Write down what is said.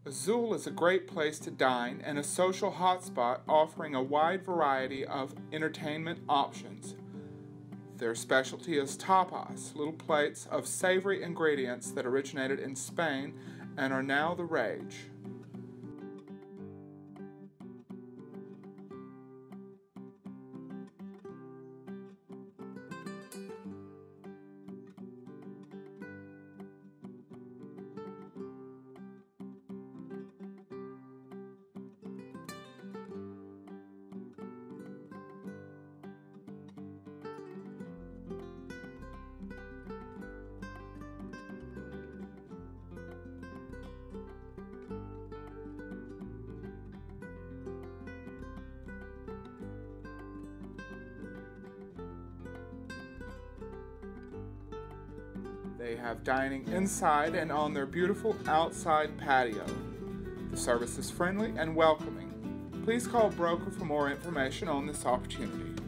Azul is a great place to dine and a social hotspot offering a wide variety of entertainment options. Their specialty is tapas, little plates of savory ingredients that originated in Spain and are now the rage. They have dining inside and on their beautiful outside patio. The service is friendly and welcoming. Please call broker for more information on this opportunity.